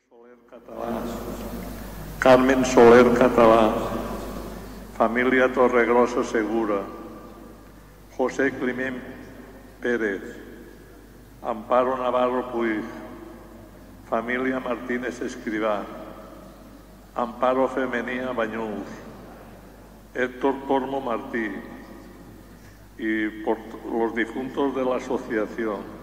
Soler Català, Carmen Soler Català, família Torregrossa Segura, José Climent Pérez, Amparo Navarro Puig, família Martínez Escrivá, Amparo Femenía Bañús, Héctor Tormo Martí, y por los difuntos de la asociación.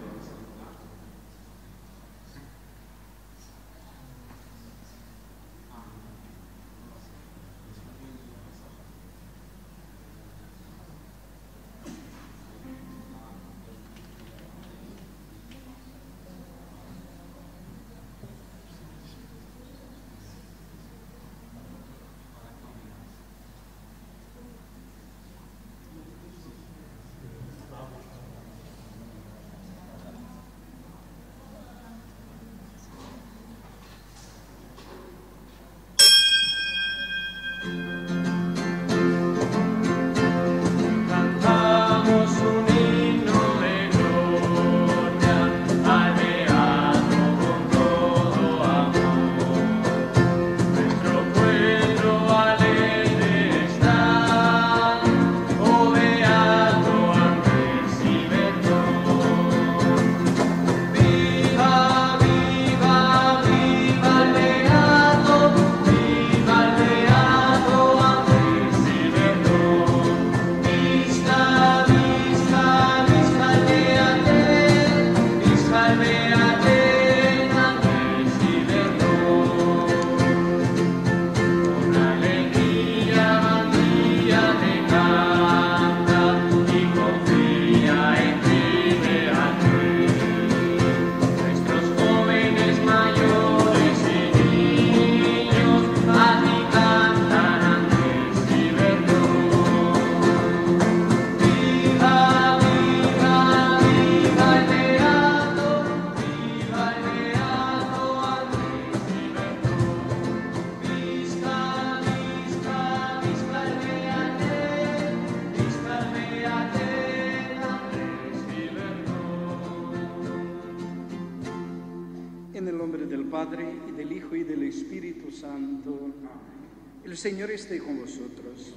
El Señor esté con vosotros.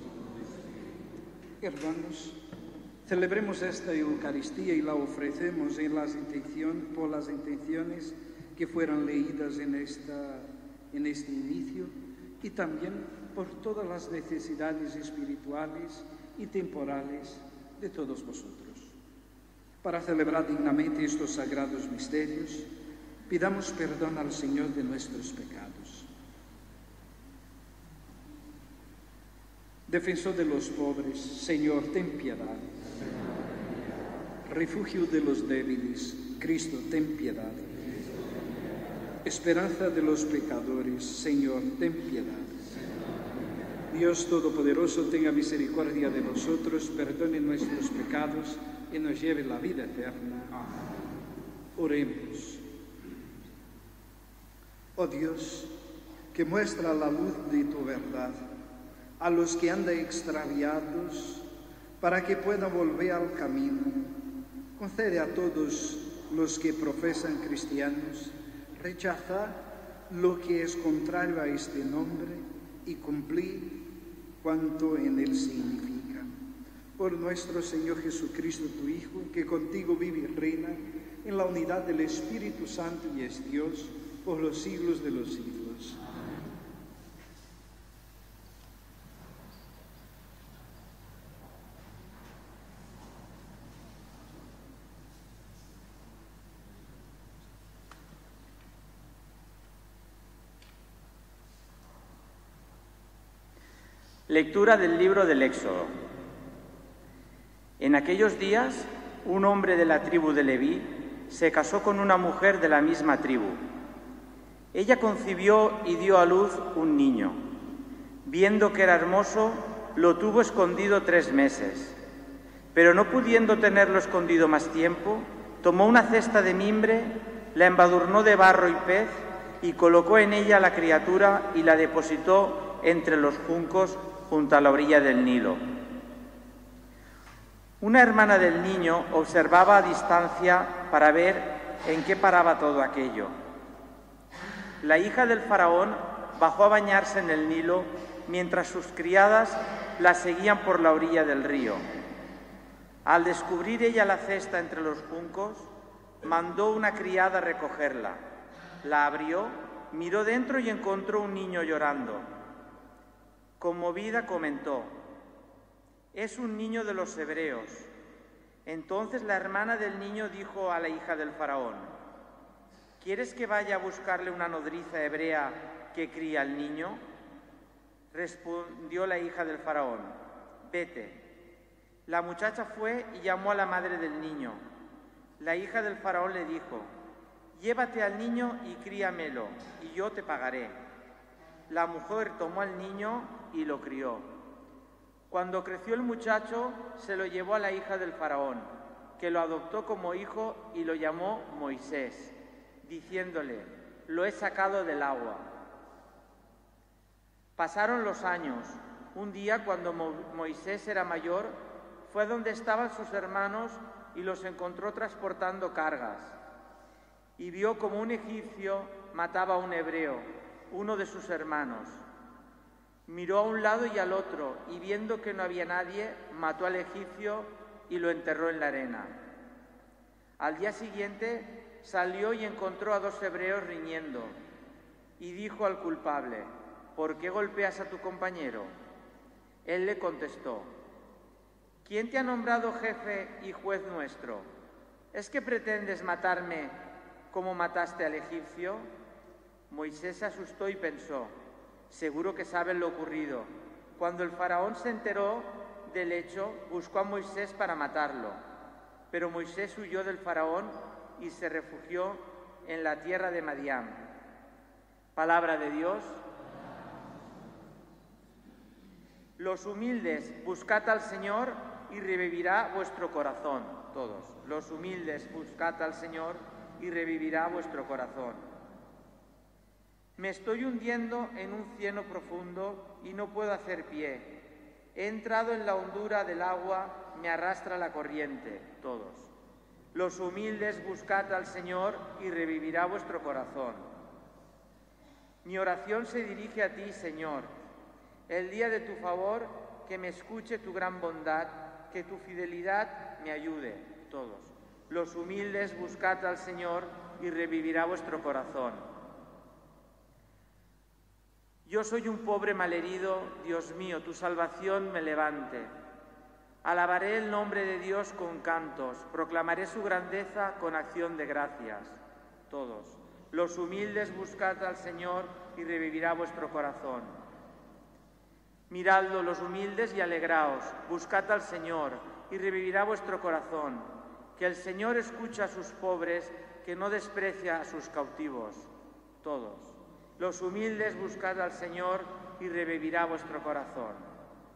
Hermanos, celebremos esta Eucaristía y la ofrecemos por las intenciones que fueron leídas en este inicio y también por todas las necesidades espirituales y temporales de todos vosotros. Para celebrar dignamente estos sagrados misterios, pidamos perdón al Señor de nuestros pecados. Defensor de los pobres, Señor, ten piedad. Refugio de los débiles, Cristo, ten piedad. Esperanza de los pecadores, Señor, ten piedad. Dios Todopoderoso, tenga misericordia de nosotros, perdone nuestros pecados y nos lleve a la vida eterna. Oremos. Oh Dios, que muestra la luz de tu verdad a los que andan extraviados, para que puedan volver al camino. Concede a todos los que profesan cristianos rechazar lo que es contrario a este nombre y cumplir cuanto en él significa. Por nuestro Señor Jesucristo, tu Hijo, que contigo vive y reina en la unidad del Espíritu Santo y es Dios por los siglos de los siglos. Lectura del libro del Éxodo. En aquellos días, un hombre de la tribu de Leví se casó con una mujer de la misma tribu. Ella concibió y dio a luz un niño. Viendo que era hermoso, lo tuvo escondido 3 meses. Pero no pudiendo tenerlo escondido más tiempo, tomó una cesta de mimbre, la embadurnó de barro y pez y colocó en ella la criatura y la depositó entre los juncos junto a la orilla del Nilo. Una hermana del niño observaba a distancia para ver en qué paraba todo aquello. La hija del faraón bajó a bañarse en el Nilo mientras sus criadas la seguían por la orilla del río. Al descubrir ella la cesta entre los juncos, mandó una criada a recogerla. La abrió, miró dentro y encontró un niño llorando. Conmovida comentó: «Es un niño de los hebreos». Entonces la hermana del niño dijo a la hija del faraón: «¿Quieres que vaya a buscarle una nodriza hebrea que cría al niño?». Respondió la hija del faraón: «Vete». La muchacha fue y llamó a la madre del niño. La hija del faraón le dijo: «Llévate al niño y críamelo, y yo te pagaré». La mujer tomó al niño y lo crió. Cuando creció el muchacho, se lo llevó a la hija del faraón, que lo adoptó como hijo y lo llamó Moisés, diciéndole: «Lo he sacado del agua». Pasaron los años. Un día, cuando Moisés era mayor, fue donde estaban sus hermanos y los encontró transportando cargas. Y vio como un egipcio mataba a un hebreo, uno de sus hermanos. Miró a un lado y al otro, y viendo que no había nadie, mató al egipcio y lo enterró en la arena. Al día siguiente salió y encontró a 2 hebreos riñendo, y dijo al culpable: «¿Por qué golpeas a tu compañero?». Él le contestó: «¿Quién te ha nombrado jefe y juez nuestro? ¿Es que pretendes matarme como mataste al egipcio?». Moisés se asustó y pensó: «Seguro que saben lo ocurrido». Cuando el faraón se enteró del hecho, buscó a Moisés para matarlo. Pero Moisés huyó del faraón y se refugió en la tierra de Madián. Palabra de Dios. Los humildes, buscad al Señor y revivirá vuestro corazón. Todos. Los humildes, buscad al Señor y revivirá vuestro corazón. Me estoy hundiendo en un cieno profundo y no puedo hacer pie. He entrado en la hondura del agua, me arrastra la corriente. Todos. Los humildes, buscad al Señor y revivirá vuestro corazón. Mi oración se dirige a ti, Señor. El día de tu favor, que me escuche tu gran bondad, que tu fidelidad me ayude. Todos. Los humildes, buscad al Señor y revivirá vuestro corazón. Yo soy un pobre malherido, Dios mío, tu salvación me levante. Alabaré el nombre de Dios con cantos, proclamaré su grandeza con acción de gracias. Todos. Los humildes, buscad al Señor y revivirá vuestro corazón. Miradlo los humildes y alegraos, buscad al Señor y revivirá vuestro corazón. Que el Señor escucha a sus pobres, que no desprecia a sus cautivos. Todos. Los humildes, buscad al Señor y revivirá vuestro corazón.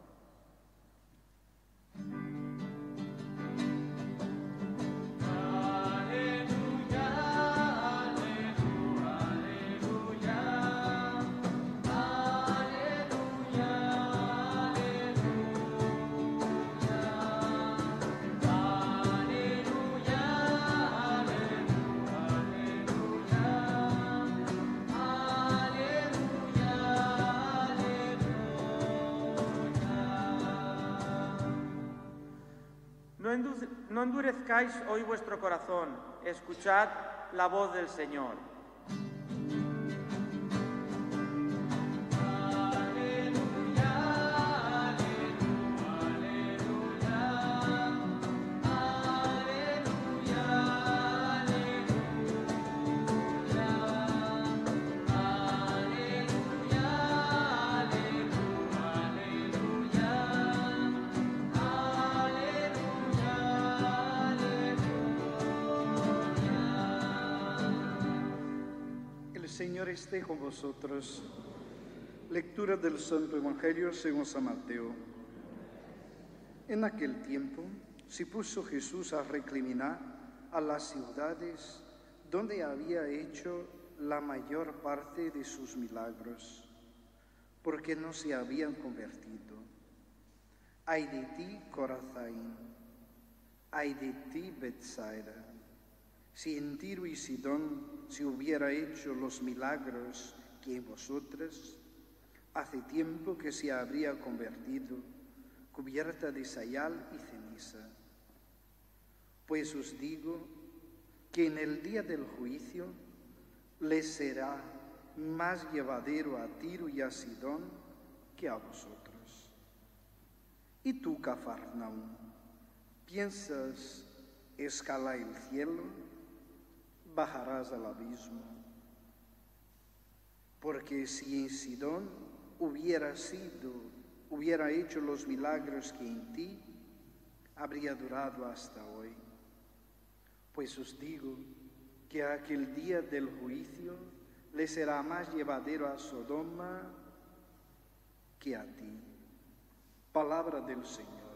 No endurezcáis hoy vuestro corazón, escuchad la voz del Señor. El Señor esté con vosotros. Lectura del Santo Evangelio según San Mateo. En aquel tiempo se puso Jesús a recriminar a las ciudades donde había hecho la mayor parte de sus milagros, porque no se habían convertido. Ay de ti, Corazaín, ay de ti, Betsaida. Si en Tiro y Sidón se hubiera hecho los milagros que en vosotras, hace tiempo que se habría convertido, cubierta de sayal y ceniza. Pues os digo que en el día del juicio les será más llevadero a Tiro y a Sidón que a vosotros. ¿Y tú, Cafarnaúm, piensas escalar el cielo? Bajarás al abismo. Porque si en Sidón hubiera hecho los milagros que en ti, habría durado hasta hoy. Pues os digo que aquel día del juicio le será más llevadero a Sodoma que a ti. Palabra del Señor.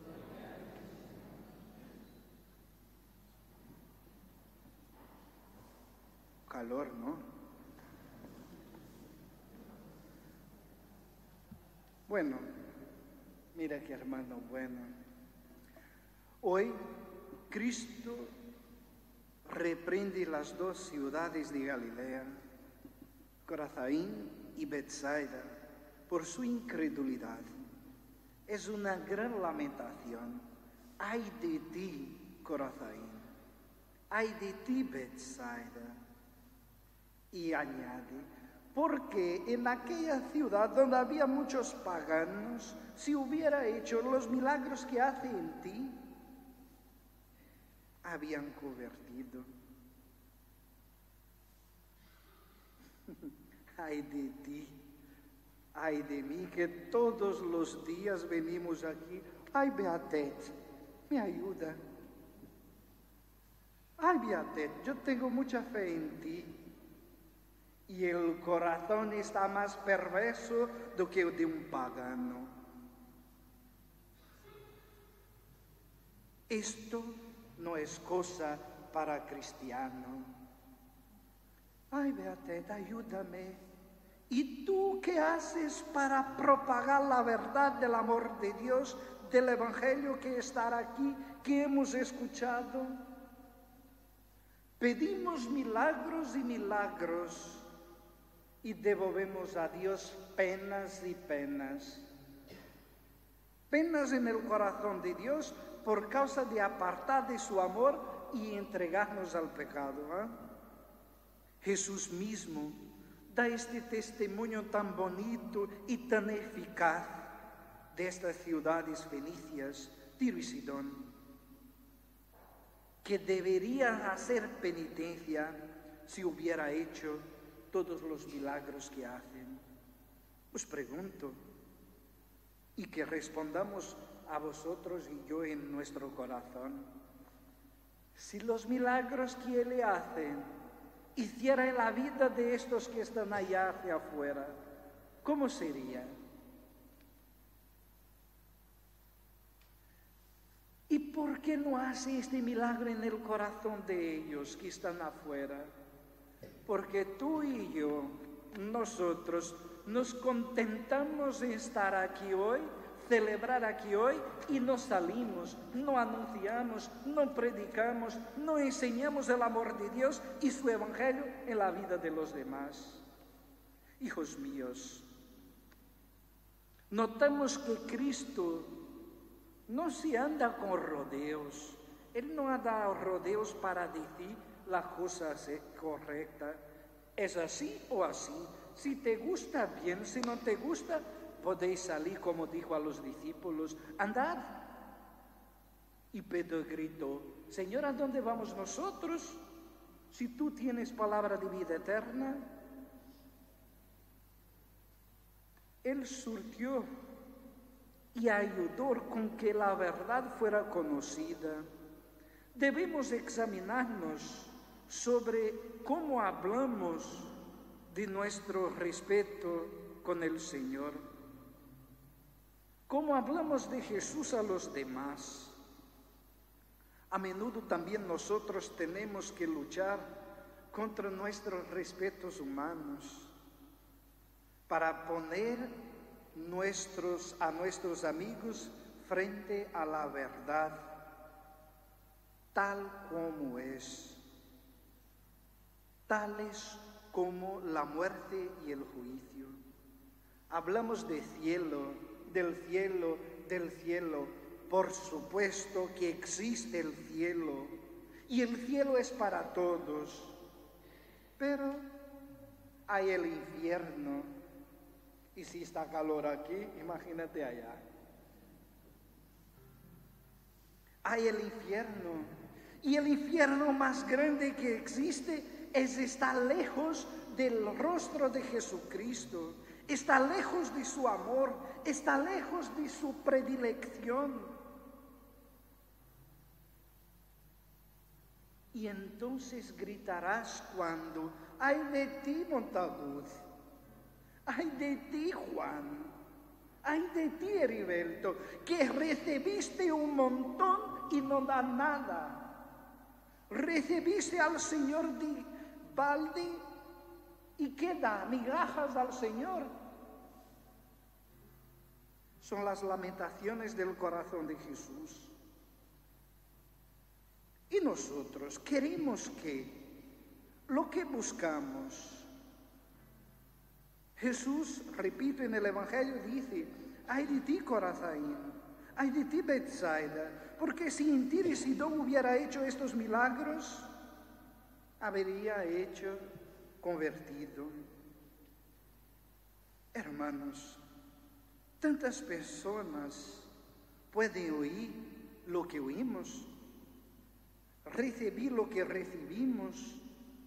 Calor, ¿no? Bueno, mira qué hermano bueno. Hoy Cristo reprende las dos ciudades de Galilea, Corazaín y Betsaida, por su incredulidad. Es una gran lamentación. ¡Ay de ti, Corazaín! ¡Ay de ti, Betsaida! Y añade, porque en aquella ciudad donde había muchos paganos, si hubiera hecho los milagros que hace en ti, habían convertido. Ay de ti, ay de mí, que todos los días venimos aquí. Ay, Beatet, me ayuda. Ay, Beatet, yo tengo mucha fe en ti. Y el corazón está más perverso do que el de un pagano. Esto no es cosa para cristiano. Ay, Beatet, ayúdame. ¿Y tú qué haces para propagar la verdad del amor de Dios, del Evangelio que está aquí, que hemos escuchado? Pedimos milagros y milagros y devolvemos a Dios penas y penas. Penas en el corazón de Dios por causa de apartar de su amor y entregarnos al pecado. Jesús mismo da este testimonio tan bonito y tan eficaz de estas ciudades fenicias, Tiro y Sidón, que deberían hacer penitencia si hubiera hecho todos los milagros que hacen. Os pregunto, y que respondamos a vosotros y yo en nuestro corazón, si los milagros que Él hace hiciera en la vida de estos que están allá hacia afuera, ¿cómo sería? ¿Y por qué no hace este milagro en el corazón de ellos que están afuera? Porque tú y yo, nosotros, nos contentamos en estar aquí hoy, celebrar aquí hoy y no salimos, no anunciamos, no predicamos, no enseñamos el amor de Dios y su Evangelio en la vida de los demás. Hijos míos, notamos que Cristo no se anda con rodeos. Él no anda rodeos para decir la cosa correcta. Es así o así. Si te gusta, bien. Si no te gusta, podéis salir, como dijo a los discípulos, andad. Y Pedro gritó, Señor, ¿a dónde vamos nosotros? Si tú tienes palabra de vida eterna. Él surtió y ayudó con que la verdad fuera conocida. Debemos examinarnos sobre cómo hablamos de nuestro respeto con el Señor, cómo hablamos de Jesús a los demás. A menudo también nosotros tenemos que luchar contra nuestros respetos humanos para poner a nuestros amigos frente a la verdad tal como es. tales como la muerte y el juicio. Hablamos de cielo, del cielo, del cielo. Por supuesto que existe el cielo, y el cielo es para todos. Pero hay el infierno, y si está calor aquí, imagínate allá. Hay el infierno, y el infierno más grande que existe es estar lejos del rostro de Jesucristo, está lejos de su amor, está lejos de su predilección. Y entonces gritarás cuando, ¡ay de ti, Montagut! ¡Ay de ti, Juan! ¡Ay de ti, Heriberto! Que recibiste un montón y no da nada. Recibiste al Señor de balde y ¿qué da? Migajas al Señor. Son las lamentaciones del corazón de Jesús. Y nosotros queremos que lo que buscamos, Jesús, repito, en el Evangelio dice, ay de ti, Corazín, ay de ti, Betsaida, porque si en Tiro y Sidón hubiera hecho estos milagros, habría hecho convertido. Hermanos, tantas personas pueden oír lo que oímos, recibir lo que recibimos.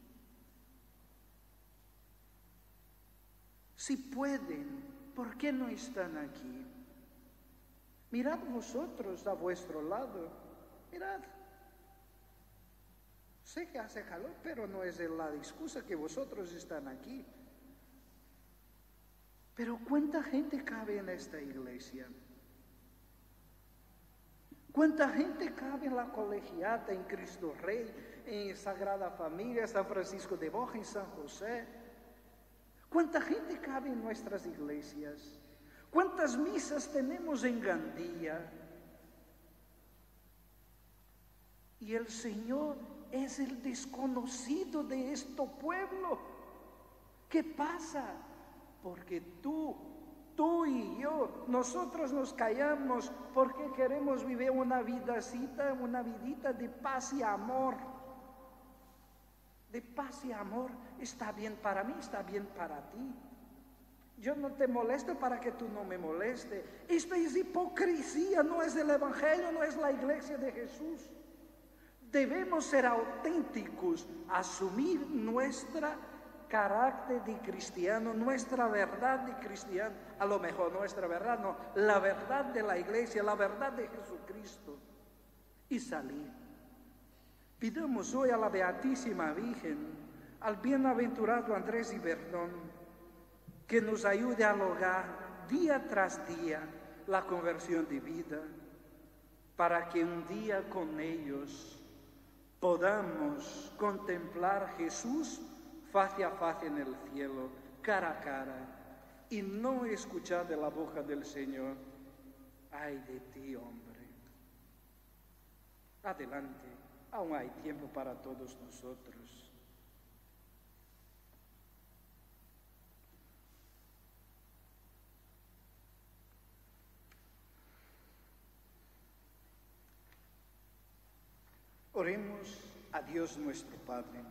Si pueden, ¿por qué no están aquí? Mirad vosotros a vuestro lado, mirad. Sé que hace calor, pero no es la excusa que vosotros están aquí. Pero ¿cuánta gente cabe en esta iglesia? ¿Cuánta gente cabe en la Colegiata, en Cristo Rey, en Sagrada Familia, San Francisco de Borja, en San José? ¿Cuánta gente cabe en nuestras iglesias? ¿Cuántas misas tenemos en Gandía? Y el Señor es el desconocido de este pueblo. ¿Qué pasa? Porque tú y yo, nosotros nos callamos porque queremos vivir una vidita de paz y amor. De paz y amor, está bien para mí, está bien para ti. Yo no te molesto para que tú no me molestes. Esto es hipocresía, no es el Evangelio, no es la iglesia de Jesús. Debemos ser auténticos, asumir nuestra carácter de cristiano, nuestra verdad de cristiano, a lo mejor nuestra verdad no, la verdad de la iglesia, la verdad de Jesucristo, y salir. Pidamos hoy a la Beatísima Virgen, al bienaventurado Andrés Iberdón, que nos ayude a lograr día tras día la conversión de vida, para que un día con ellos podamos contemplar a Jesús face a face en el cielo, cara a cara, y no escuchar de la boca del Señor, ay de ti, hombre. Adelante, aún hay tiempo para todos nosotros. Oremos a Dios nuestro Padre.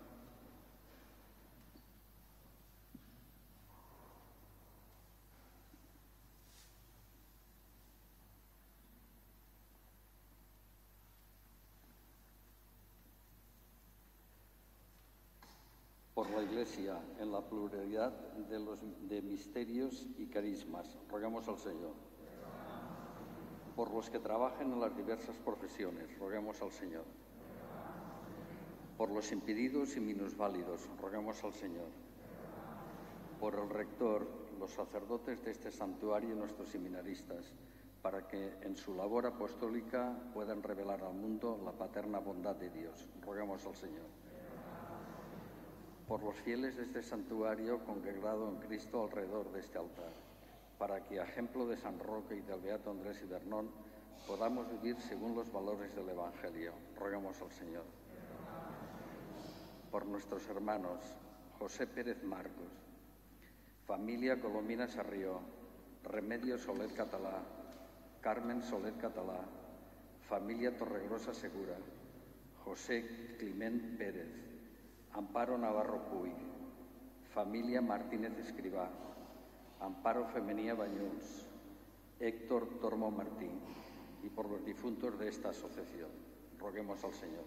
Por la Iglesia, en la pluralidad de misterios y carismas, rogamos al Señor. Por los que trabajan en las diversas profesiones, roguemos al Señor. Por los impedidos y minusválidos, roguemos al Señor. Por el rector, los sacerdotes de este santuario y nuestros seminaristas, para que en su labor apostólica puedan revelar al mundo la paterna bondad de Dios, roguemos al Señor. Por los fieles de este santuario congregado en Cristo alrededor de este altar, para que, a ejemplo de San Roque y del Beato Andrés Iberdón, podamos vivir según los valores del Evangelio. Roguemos al Señor. Por nuestros hermanos José Pérez Marcos, familia Colomina Sarrió, Remedios Soler Catalá, Carmen Soler Catalá, familia Torregrosa Segura, José Climent Pérez, Amparo Navarro Puig, familia Martínez Escribá, Amparo Femenía Bañuls, Héctor Tormo Martín, y por los difuntos de esta asociación. Roguemos al Señor.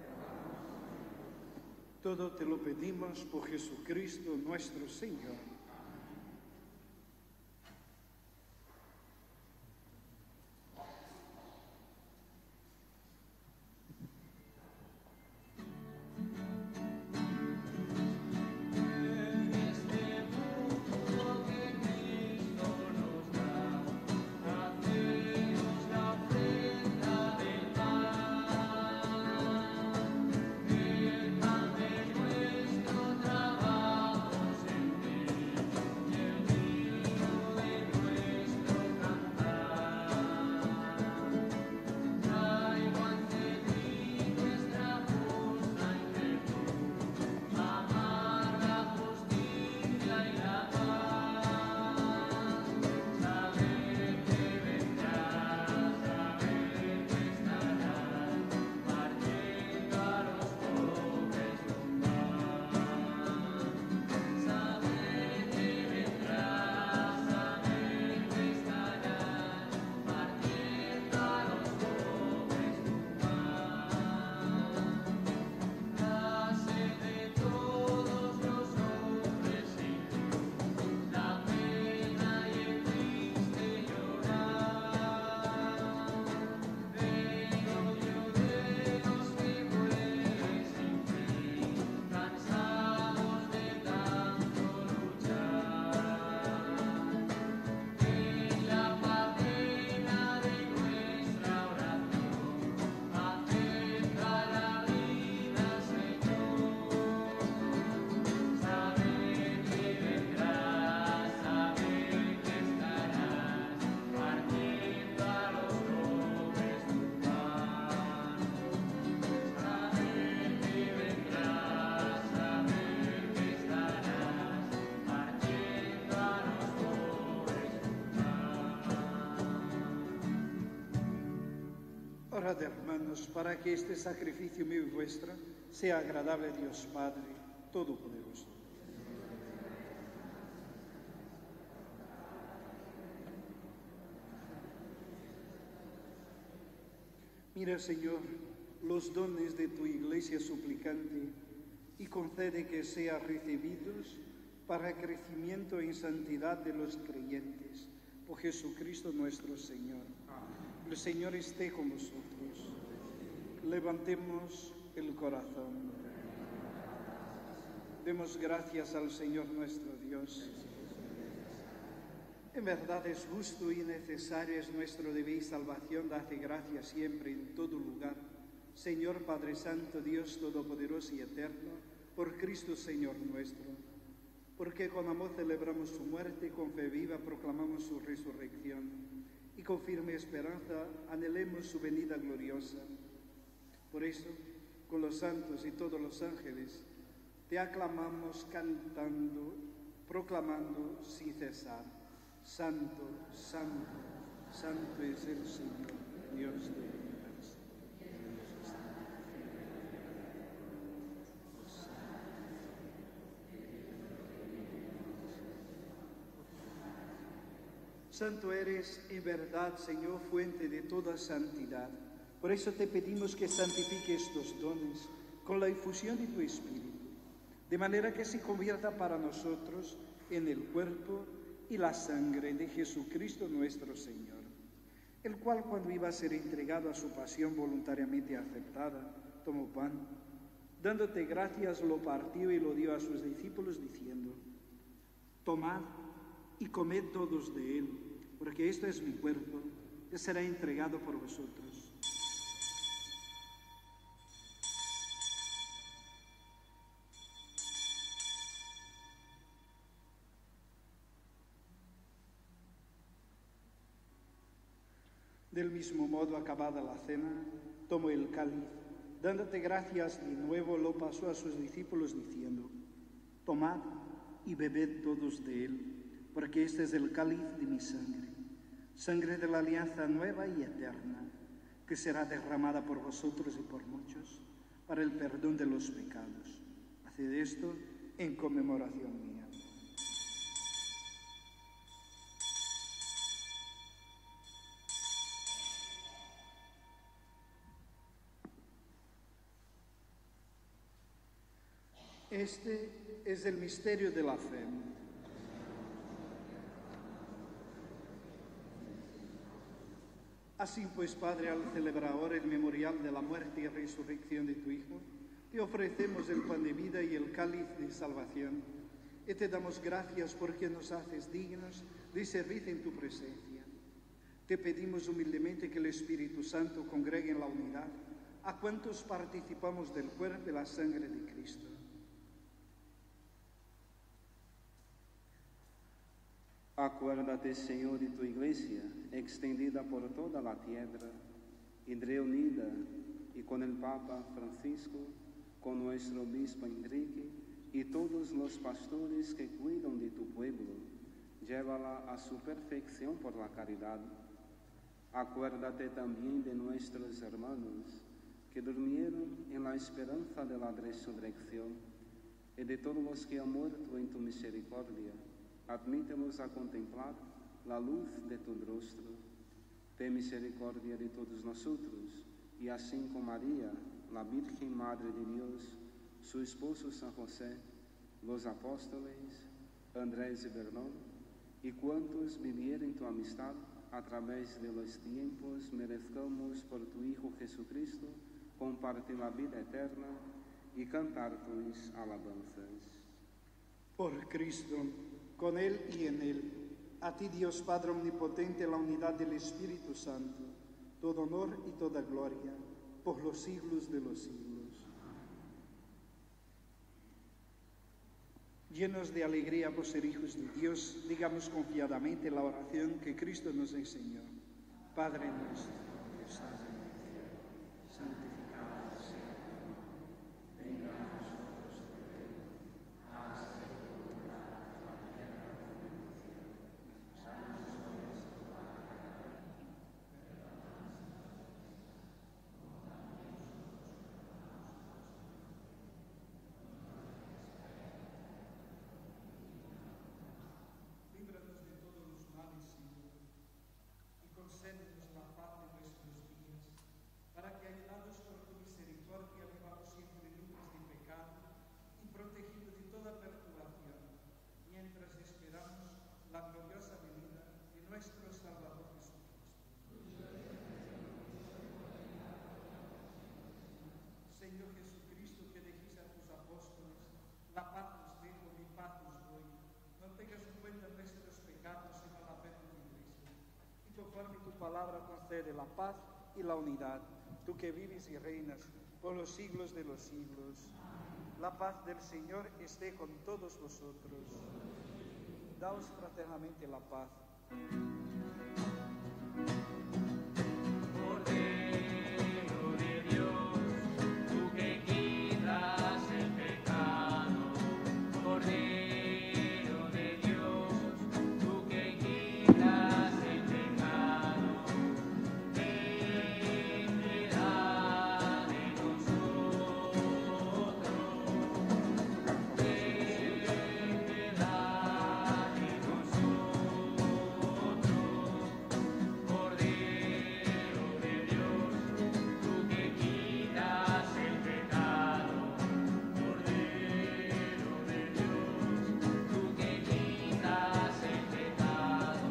Todo te lo pedimos por Jesucristo nuestro Señor. Orad, hermanos, para que este sacrificio mío y vuestro sea agradable a Dios Padre Todopoderoso. Mira, Señor, los dones de tu Iglesia suplicante y concede que sean recibidos para crecimiento en santidad de los creyentes, por Jesucristo nuestro Señor. El Señor esté con vosotros. Levantemos el corazón. Demos gracias al Señor nuestro Dios. En verdad es justo y necesario, es nuestro deber y salvación, darte gracias siempre en todo lugar. Señor Padre Santo, Dios Todopoderoso y Eterno, por Cristo Señor nuestro, porque con amor celebramos su muerte y con fe viva proclamamos su resurrección. Y con firme esperanza anhelemos su venida gloriosa. Por eso, con los santos y todos los ángeles, te aclamamos cantando, proclamando sin cesar: Santo, Santo, Santo es el Señor, Dios del universo. Santo eres en verdad, Señor, fuente de toda santidad. Por eso te pedimos que santifiques estos dones con la infusión de tu Espíritu, de manera que se convierta para nosotros en el cuerpo y la sangre de Jesucristo nuestro Señor, el cual, cuando iba a ser entregado a su pasión voluntariamente aceptada, tomó pan, dándote gracias, lo partió y lo dio a sus discípulos diciendo: tomad y comed todos de él, porque esto es mi cuerpo, que será entregado por vosotros. Del mismo modo, acabada la cena, tomó el cáliz, dándote gracias de nuevo, lo pasó a sus discípulos diciendo: Tomad y bebed todos de él, porque este es el cáliz de mi sangre, sangre de la alianza nueva y eterna, que será derramada por vosotros y por muchos para el perdón de los pecados. Haced esto en conmemoración mía. Este es el misterio de la fe. Así pues, Padre, al celebrar ahora el memorial de la muerte y resurrección de tu Hijo, te ofrecemos el pan de vida y el cáliz de salvación, y te damos gracias porque nos haces dignos de servir en tu presencia. Te pedimos humildemente que el Espíritu Santo congregue en la unidad a cuantos participamos del cuerpo y la sangre de Cristo. Acuérdate, Señor, de tu iglesia, extendida por toda la tierra y reunida, y con el Papa Francisco, con nuestro obispo Enrique y todos los pastores que cuidan de tu pueblo, llévala a su perfección por la caridad. Acuérdate también de nuestros hermanos que durmieron en la esperanza de la resurrección y de todos los que han muerto en tu misericordia. Admítelos a contemplar la luz de tu rostro. Ten misericordia de todos nosotros, y así con María, la Virgen Madre de Dios, su esposo San José, los apóstoles, Andrés y Bernón, y cuantos vivieron tu amistad a través de los tiempos, merezcamos por tu Hijo Jesucristo compartir la vida eterna y cantar tus alabanzas. Por Cristo, con Él y en Él, a ti Dios Padre Omnipotente, la unidad del Espíritu Santo, todo honor y toda gloria, por los siglos de los siglos. Llenos de alegría por ser hijos de Dios, digamos confiadamente la oración que Cristo nos enseñó. Padre nuestro, que estás en el cielo, santificado sea tu nombre. Venga a nosotros tu reino, hágase tu voluntad en la tierra como en el cielo. Danos hoy nuestro pan cada día, perdónanos nuestras ofensas, como también nosotros perdonamos a los que nos ofenden. No nos dejes caer en la tentación y líbranos de todos los males, Señor, y concédenos la paz de nuestros días, para que, ayudados por tu misericordia, vivamos siempre libres de pecado y protegidos de toda perturbación, mientras esperamos la gloriosa venida de nuestro Salvador Jesucristo. Señor Jesucristo, que dijiste a tus apóstoles, la paz os dejo, mi paz os doy. No tengas en cuenta nuestros pecados, sino la fe de tu Iglesia. Y conforme tu palabra concede la paz y la unidad, tú que vives y reinas por los siglos de los siglos. La paz del Señor esté con todos vosotros. Daos fraternamente la paz. Cordero de Dios, tú que quitas el pecado, Cordero de Dios, tú que quitas el pecado, ten piedad de nosotros, ten piedad de nosotros, Cordero de Dios, tú que quitas el pecado, Cordero de Dios, tú que quitas el pecado,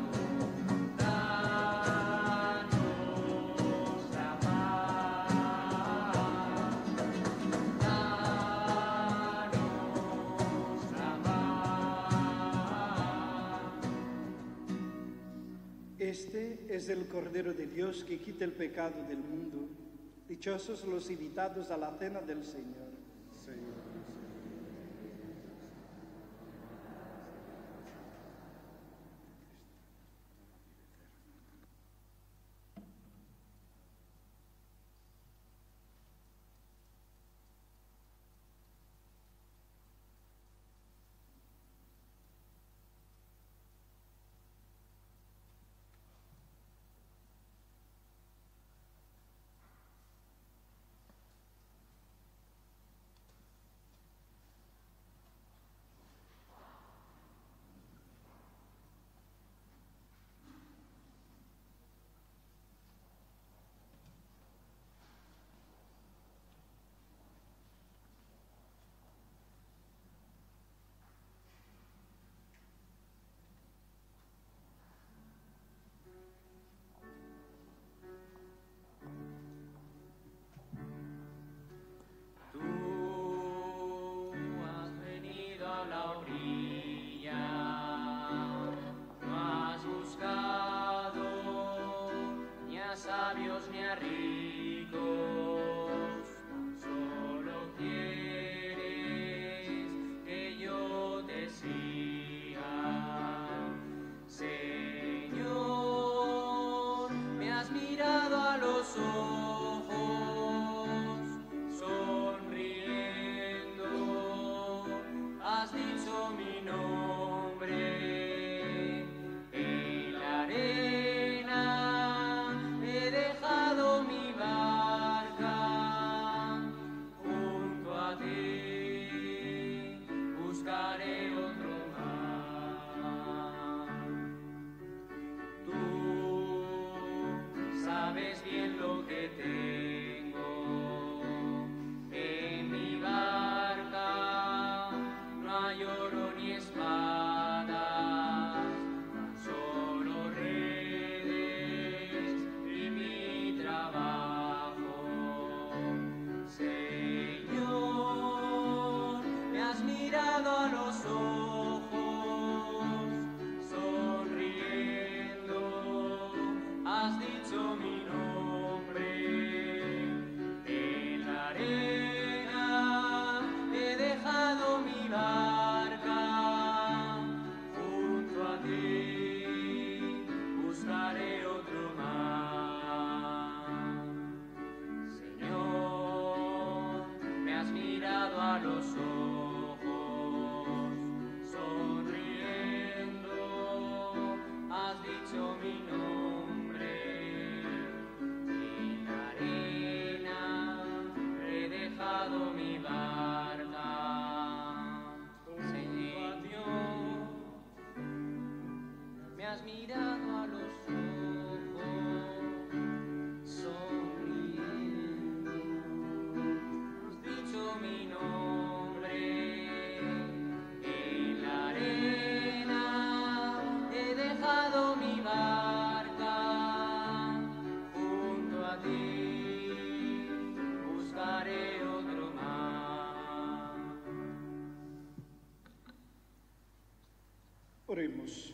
danos la paz, danos la paz. Este es el Cordero de Dios que quita el pecado del mundo. Dichosos los invitados a la cena del Señor. Señor, a los ojos, sonriendo, has dicho mi nombre. En la arena he dejado mi barca. Señor, me has mirado a los ojos, sonriendo, has dicho mi nombre. En la arena he dejado mi barca, junto a ti buscaré otro mar. Oremos.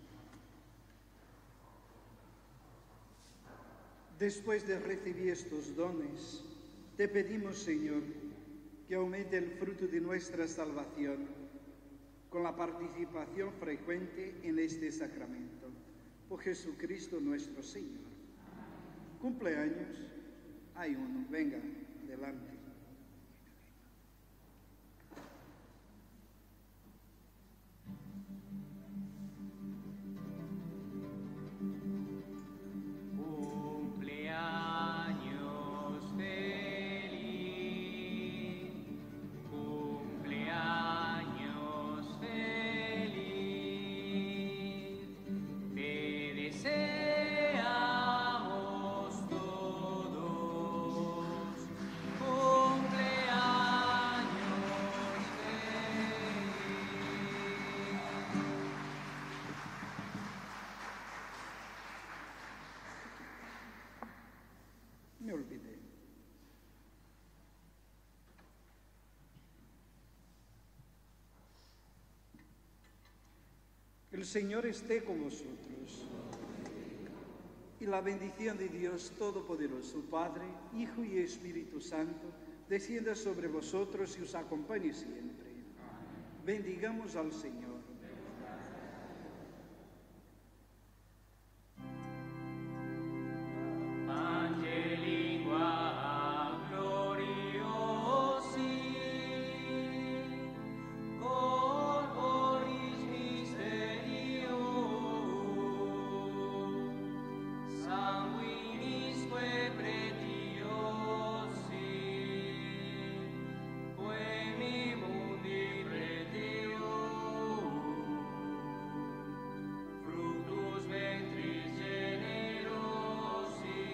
Después de recibir estos dones, te pedimos, Señor, que aumente el fruto de nuestra salvación con la participación frecuente en este sacramento. Por Jesucristo nuestro Señor. Cumpleaños, hay uno, venga, delante. Cumpleaños feliz, cumpleaños feliz, te deseamos todos, cumpleaños feliz. Me olvidé. El Señor esté con vosotros. Y la bendición de Dios Todopoderoso, Padre, Hijo y Espíritu Santo, descienda sobre vosotros y os acompañe siempre. Bendigamos al Señor. Angelingua gloriosi, corporis mysterium, sanguinisque pretiosi, poemi mundi pretium, fructus ventris generosi,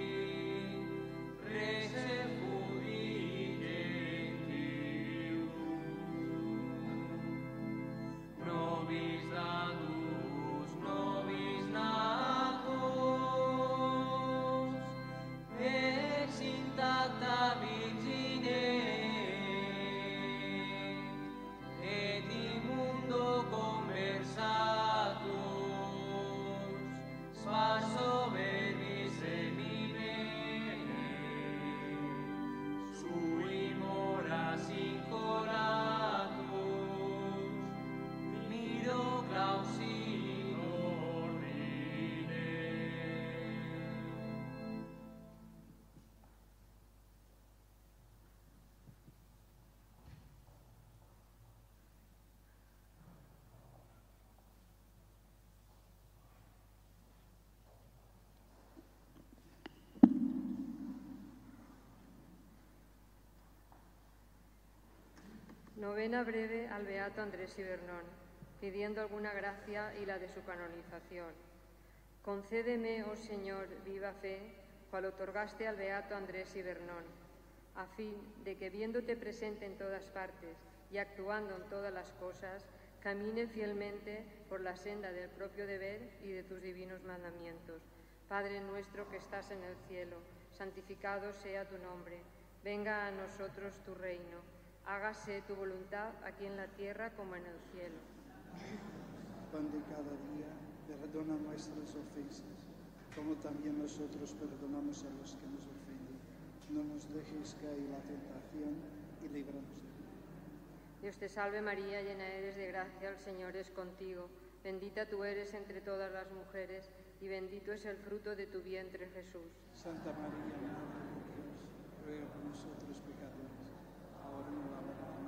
rece fugit gentium. Nobis datus, nobis natus, ex intacta Virgine, et immundo conversatus, spasso verbis semine, sui moras incoratus, miro clausi ordine. Novena breve al Beato Andrés Ibernón, pidiendo alguna gracia y la de su canonización. Concédeme, oh Señor, viva fe, cual otorgaste al Beato Andrés Ibernón, a fin de que, viéndote presente en todas partes y actuando en todas las cosas, camine fielmente por la senda del propio deber y de tus divinos mandamientos. Padre nuestro que estás en el cielo, santificado sea tu nombre. Venga a nosotros tu reino. Hágase tu voluntad aquí en la tierra como en el cielo. Pan de cada día, perdona nuestras ofensas, como también nosotros perdonamos a los que nos ofenden. No nos dejes caer en la tentación y líbranos del mal. Dios te salve María, llena eres de gracia, el Señor es contigo. Bendita tú eres entre todas las mujeres y bendito es el fruto de tu vientre, Jesús. Santa María, Madre de Dios, ruega por nosotros pecadores, ahora y en la hora de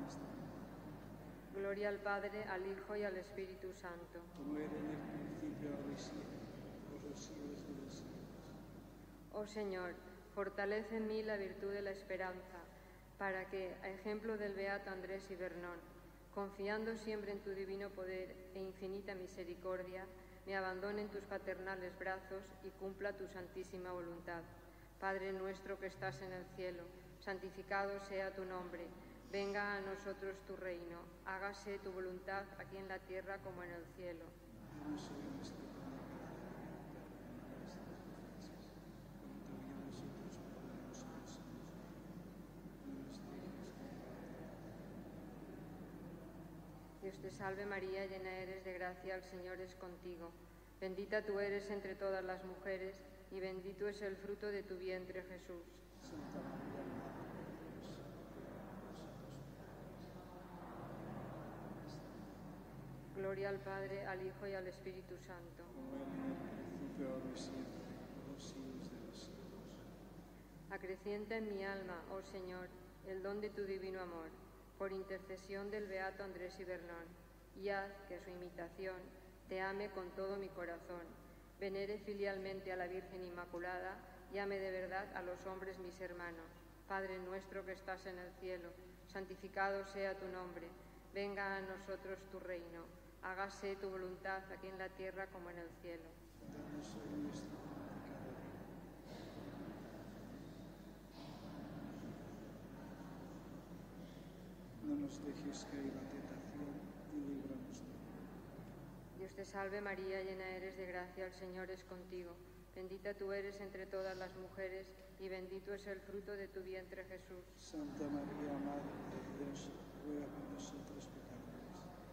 Gloria al Padre, al Hijo y al Espíritu Santo. Como era en el principio, ahora y siempre, por los siglos de los siglos. Oh Señor, fortalece en mí la virtud de la esperanza, para que, a ejemplo del beato Andrés Ibernón, confiando siempre en tu divino poder e infinita misericordia, me abandone en tus paternales brazos y cumpla tu santísima voluntad. Padre nuestro que estás en el cielo, santificado sea tu nombre. Venga a nosotros tu reino. Hágase tu voluntad aquí en la tierra como en el cielo. Danos hoy nuestro pan de cada día, perdona nuestras ofensas, como también nosotros perdonamos a los hombres. No nos dejes caer en tentación. Dios te salve María, llena eres de gracia, el Señor es contigo. Bendita tú eres entre todas las mujeres, y bendito es el fruto de tu vientre, Jesús. Santa María, Madre de Dios, ruega por nosotros pecadores. Gloria al Padre, al Hijo y al Espíritu Santo. Como era en el principio, ahora y siempre, por los siglos de los siglos. Acrecienta en mi alma, oh Señor, el don de tu divino amor, por intercesión del beato Andrés Ibernón, y haz que a su imitación te ame con todo mi corazón, venere filialmente a la Virgen Inmaculada y ame de verdad a los hombres mis hermanos. Padre nuestro que estás en el cielo, santificado sea tu nombre, venga a nosotros tu reino, hágase tu voluntad aquí en la tierra como en el cielo. Danos hoy nuestro pan de cada día. No nos dejes caer en la tentación y líbranos del mal. Dios te salve María, llena eres de gracia, el Señor es contigo. Bendita tú eres entre todas las mujeres, y bendito es el fruto de tu vientre, Jesús. Santa María, Madre de Dios, ruega por nosotros pecadores.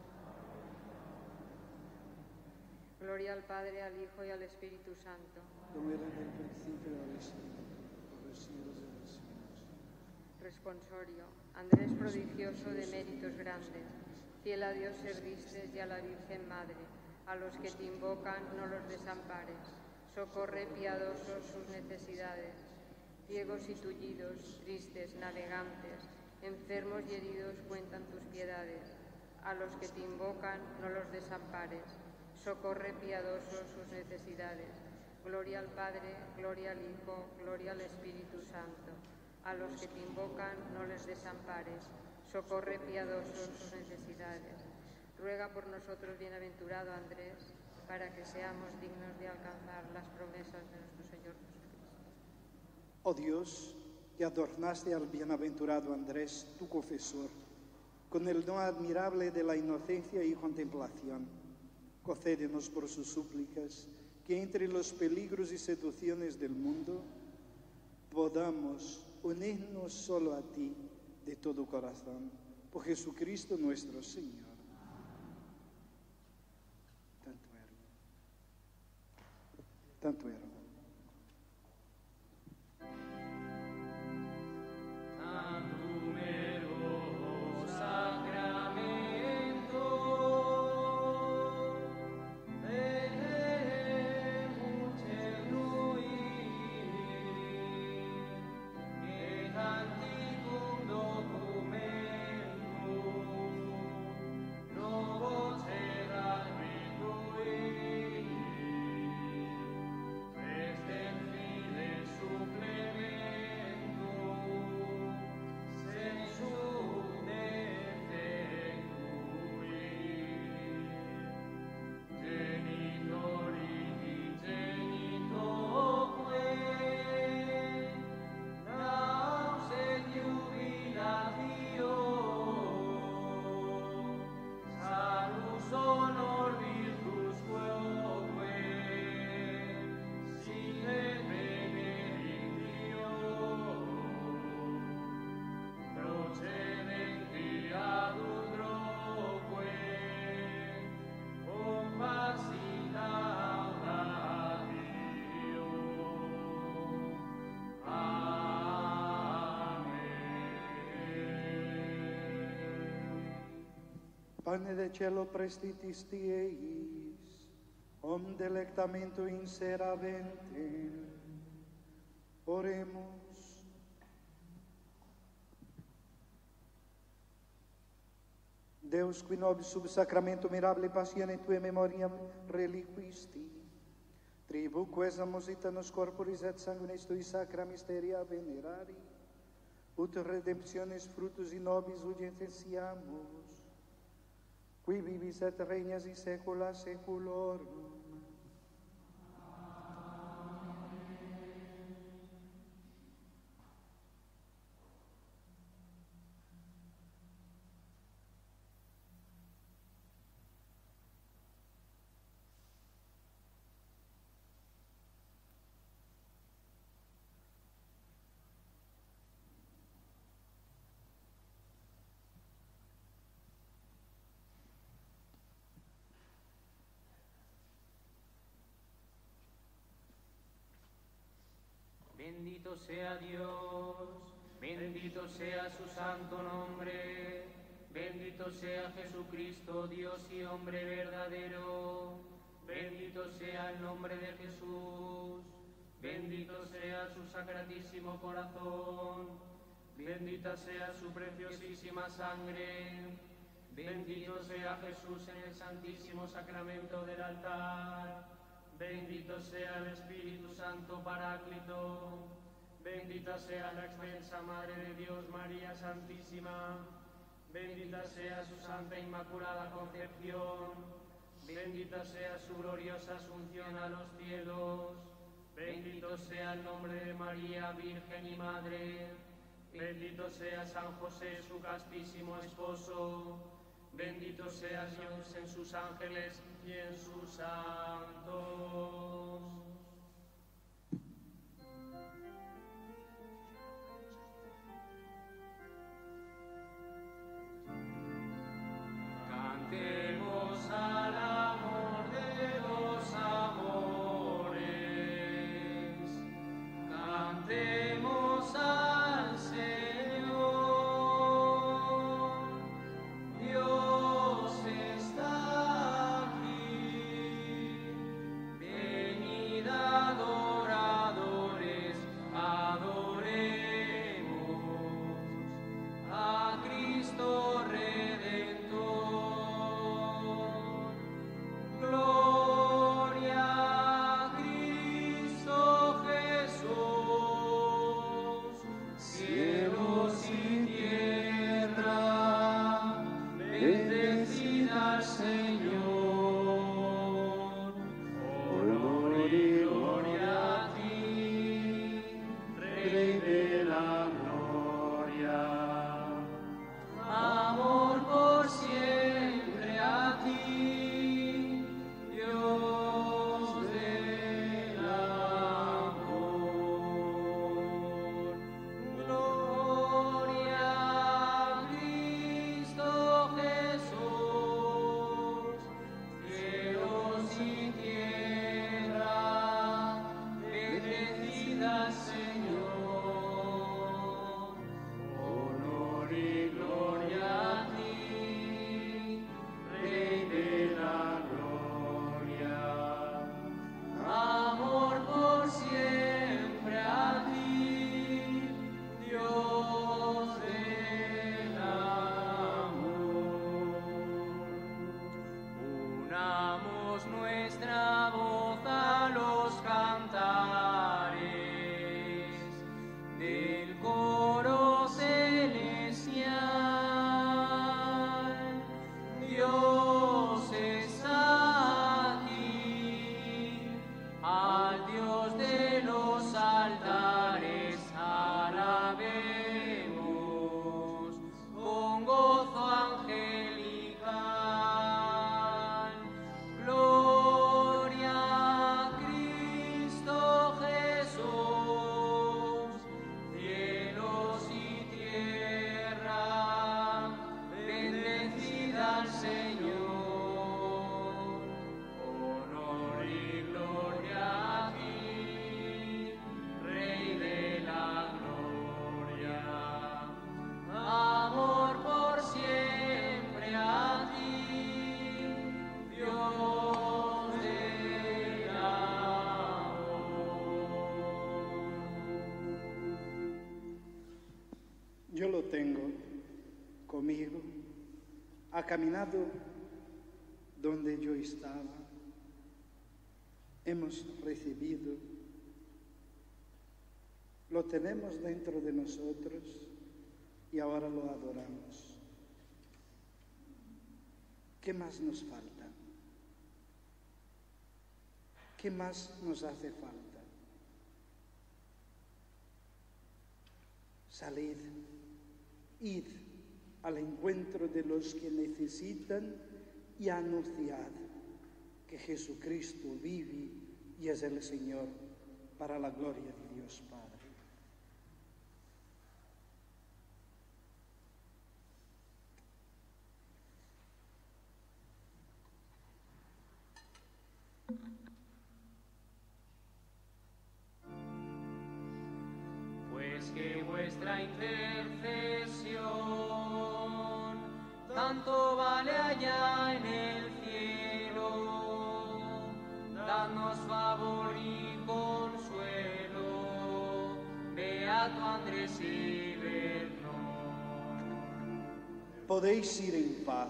Gloria al Padre, al Hijo y al Espíritu Santo. Como era en el principio, ahora y siempre, por los siglos de los siglos. Responsorio. Andrés prodigioso de méritos grandes, fiel a Dios serviste y a la Virgen Madre, a los que te invocan no los desampares, socorre piadosos sus necesidades, ciegos y tullidos, tristes, navegantes, enfermos y heridos cuentan tus piedades, a los que te invocan no los desampares, socorre piadosos sus necesidades, gloria al Padre, gloria al Hijo, gloria al Espíritu Santo. A los que te invocan no les desampares, socorre piadosos sus necesidades. Ruega por nosotros, bienaventurado Andrés, para que seamos dignos de alcanzar las promesas de nuestro Señor Jesucristo. Oh Dios, que adornaste al bienaventurado Andrés, tu confesor, con el don admirable de la inocencia y contemplación, concédenos por sus súplicas que entre los peligros y seducciones del mundo podamos unirnos solo a ti de todo corazón, por Jesucristo nuestro Señor. Tanto era. Pane de cielo prestitis tieis, om delectamento inserabente. Oremos. Deus, qui nobis sub sacramento mirabile passione Tue memoriam reliquisti, tribuque esamus itanos corporis et sanguinis Tui sacra mysteria venerari, ut redemptionis fructus in nobis urgentesiamus, qui vivis et regnas in saecula saeculorum. Bendito sea Dios, bendito sea su santo nombre, bendito sea Jesucristo, Dios y hombre verdadero, bendito sea el nombre de Jesús, bendito sea su sacratísimo corazón, bendita sea su preciosísima sangre, bendito sea Jesús en el santísimo sacramento del altar. Bendito sea el Espíritu Santo Paráclito, bendita sea la excelsa Madre de Dios, María Santísima, bendita sea su Santa Inmaculada Concepción, bendita sea su gloriosa asunción a los cielos, bendito sea el nombre de María, Virgen y Madre, bendito sea San José, su castísimo esposo, bendito sea Dios en sus ángeles y en sus santos. Cantemos al amor de los amores, cantemos al Señor. Dios está aquí, venid adoradores, adoremos a Cristo Redentor. Gloria a Cristo Jesús, cielos y tierra, bendecid al Señor. Honor y gloria a ti, Rey de la gloria. Amor por siempre a ti, Dios del amor. Gloria a Cristo Jesús, cielos y tierra, bendecid al Señor. Honor y gloria a ti, Rey de la gloria. Amor por siempre a ti, Dios del amor. Unamos nuestra voz a los cantares del coro celestial. Dios está aquí, al Dios de los altares alabemos con gozo angelical. Gloria a Cristo Jesús, cielos y tierra, bendecid al Señor. Honor y gloria a ti, Rey de la gloria. Amor por siempre a ti, Dios del amor. Yo lo tengo conmigo ha caminado donde yo estaba, hemos recibido, lo tenemos dentro de nosotros y ahora lo adoramos. ¿Qué más nos falta? ¿Qué más nos hace falta? Salid, id al encuentro de los que necesitan y anunciad que Jesucristo vive y es el Señor, para la gloria de Dios Padre. Pues que vuestra intercesión tanto vale allá en el cielo, danos favor y consuelo, beato Andrés y Bernón. Podéis ir en paz.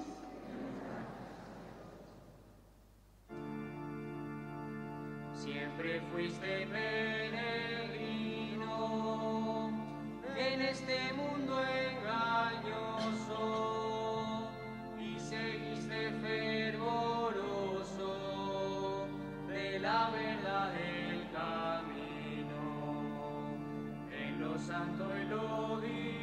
Siempre fuiste peregrino en este mundo engañoso y seguiste fervoroso de la verdad del camino. En lo santo y lo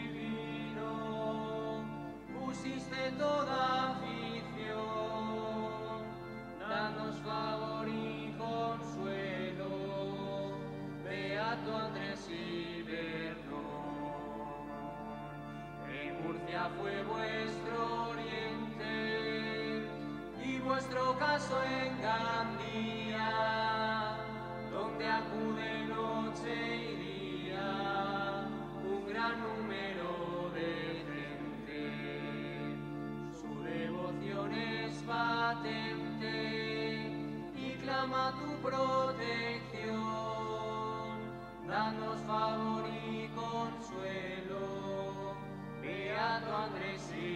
divino pusiste toda afición, danos favor y consuelo, beato Andrés y Bernón. En Murcia fue vuestro oriente y vuestro caso en Gandía, donde acude noche y día un gran número de gente. Su devoción es patente y clama tu protección. Danos favor y consuelo, beato Andrés y